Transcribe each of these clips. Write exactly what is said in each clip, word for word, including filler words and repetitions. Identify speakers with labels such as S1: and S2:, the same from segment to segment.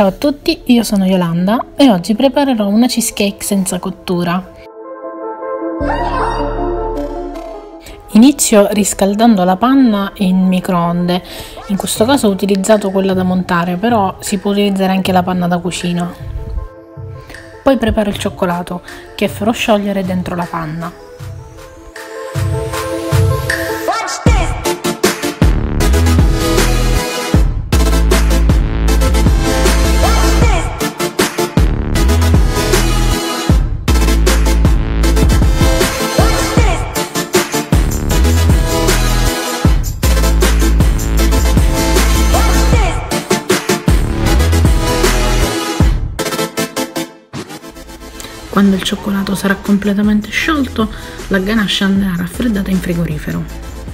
S1: Ciao a tutti, io sono Yolanda e oggi preparerò una cheesecake senza cottura. Inizio riscaldando la panna in microonde, in questo caso ho utilizzato quella da montare, però si può utilizzare anche la panna da cucina. Poi preparo il cioccolato che farò sciogliere dentro la panna. Quando il cioccolato sarà completamente sciolto, la ganache andrà raffreddata in frigorifero.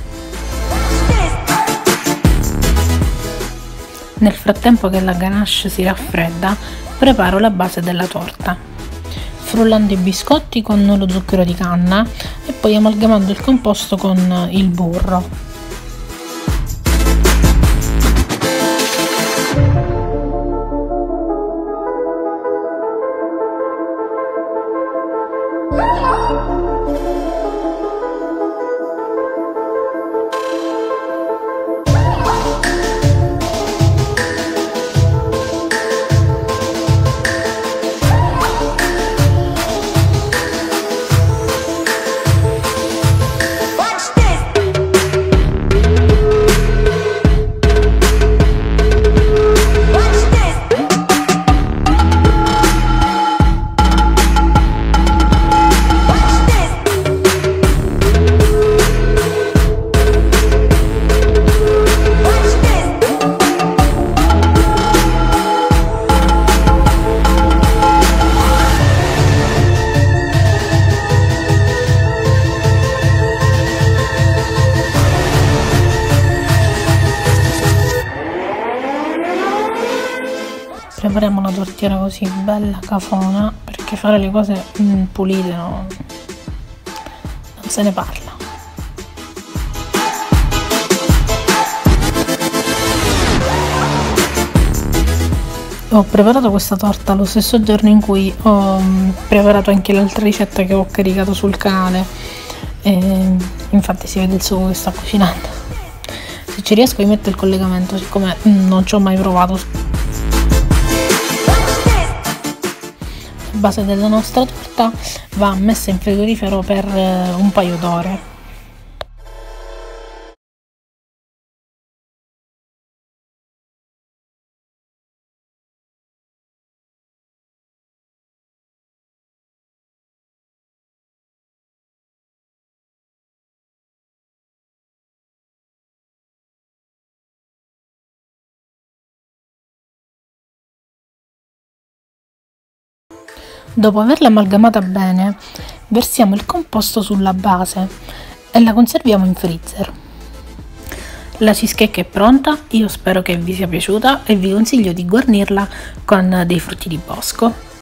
S1: Nel frattempo che la ganache si raffredda, preparo la base della torta, frullando i biscotti con lo zucchero di canna e poi amalgamando il composto con il burro. Prepariamo la tortiera così bella cafona, perché fare le cose mm, pulite no, non se ne parla. Ho preparato questa torta lo stesso giorno in cui ho mm, preparato anche l'altra ricetta che ho caricato sul canale, e infatti si vede il sugo che sta cucinando. Se ci riesco vi metto il collegamento, siccome mm, non ci ho mai provato. La base della nostra torta va messa in frigorifero per un paio d'ore. Dopo averla amalgamata bene, versiamo il composto sulla base e la conserviamo in freezer. La cheesecake è pronta, io spero che vi sia piaciuta e vi consiglio di guarnirla con dei frutti di bosco.